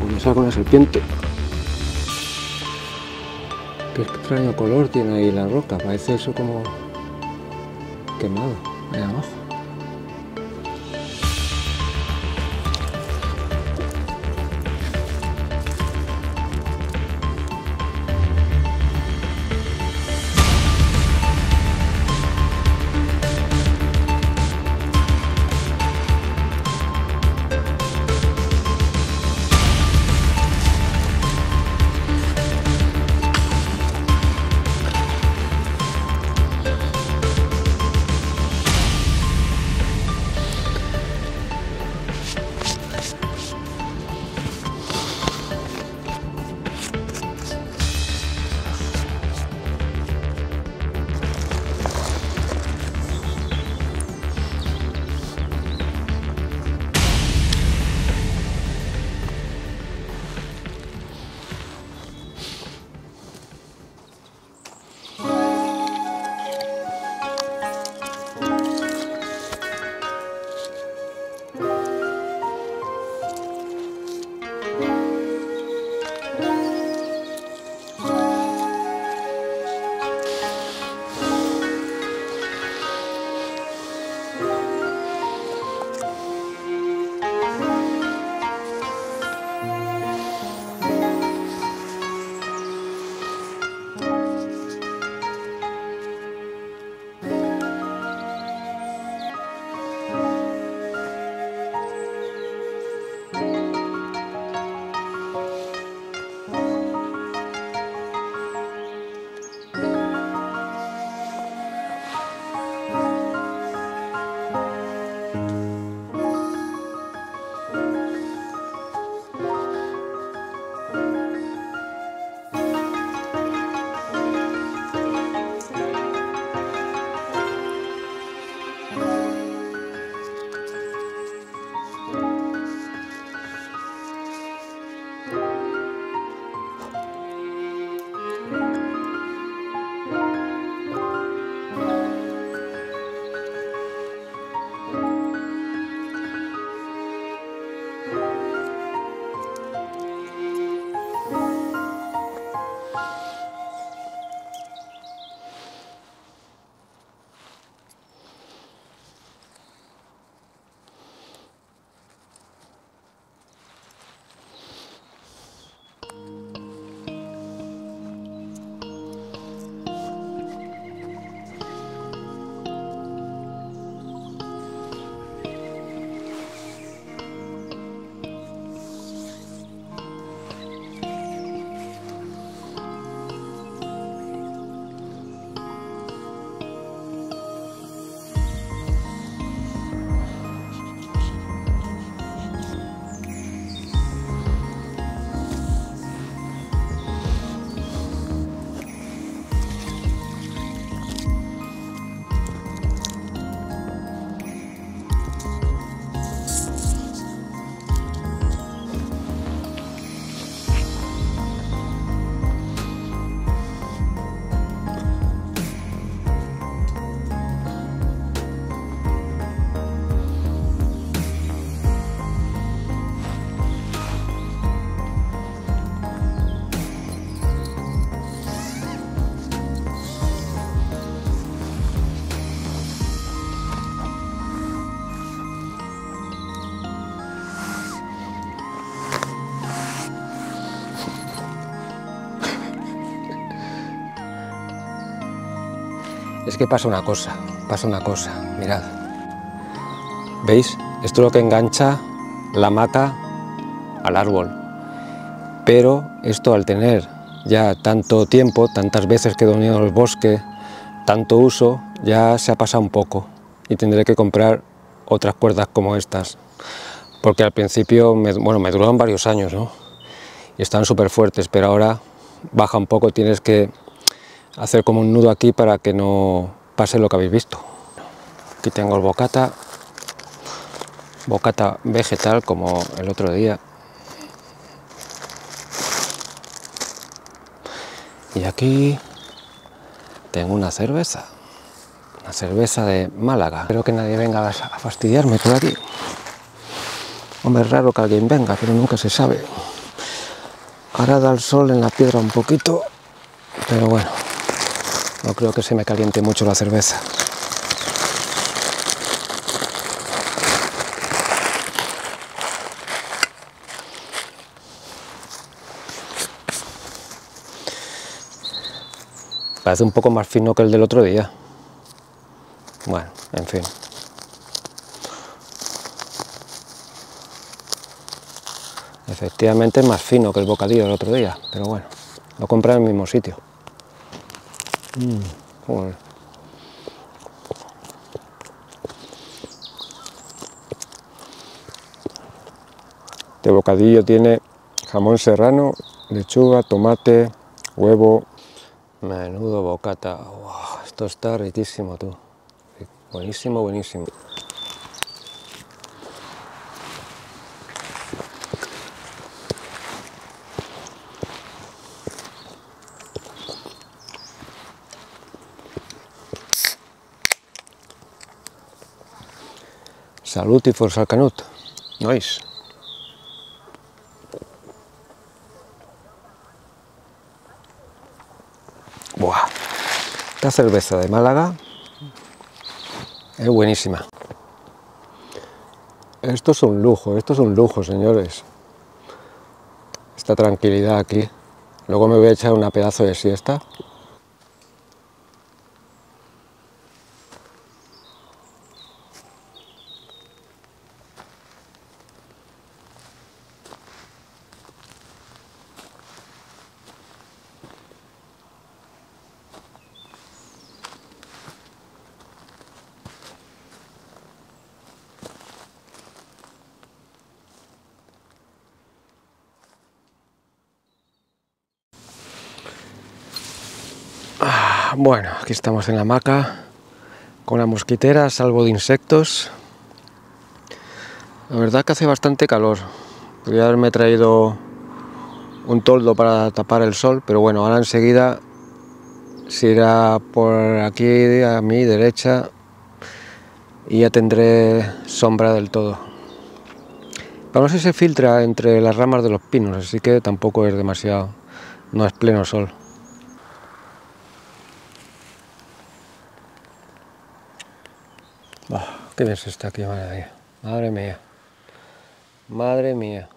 me salga una serpiente. Qué extraño color tiene ahí la roca, parece eso como quemado ahí abajo. Es que pasa una cosa, mirad. ¿Veis? Esto es lo que engancha la hamaca al árbol. Pero esto, al tener ya tanto tiempo, tantas veces que he dormido en el bosque, tanto uso, ya se ha pasado un poco y tendré que comprar otras cuerdas como estas, porque al principio me duraron varios años, ¿no? Y están súper fuertes, pero ahora baja un poco, tienes que hacer como un nudo aquí para que no pase lo que habéis visto. Aquí tengo el bocata vegetal como el otro día. Y aquí tengo una cerveza de Málaga. Espero que nadie venga a fastidiarme por aquí. Hombre, es raro que alguien venga, pero nunca se sabe. Ahora da el sol en la piedra un poquito, pero bueno, no creo que se me caliente mucho la cerveza. Parece un poco más fino que el del otro día. Bueno, en fin. Efectivamente es más fino que el bocadillo del otro día, pero bueno, lo compré en el mismo sitio. Joder. Este bocadillo tiene jamón serrano, lechuga, tomate, huevo. Menudo bocata. Wow, esto está riquísimo, tú. Buenísimo, buenísimo. Salut i força al canut, nois. Buah, esta cerveza de Málaga es buenísima. Esto es un lujo, señores. Esta tranquilidad aquí. Luego me voy a echar una pedazo de siesta. Bueno, aquí estamos en la hamaca con la mosquitera, salvo de insectos. La verdad que hace bastante calor. Podría haberme traído un toldo para tapar el sol, pero bueno, ahora enseguida se irá por aquí a mi derecha y ya tendré sombra del todo. Pero no sé si se filtra entre las ramas de los pinos, así que tampoco es demasiado, no es pleno sol. Qué bien se está aquí, madre mía. Madre mía. Madre mía.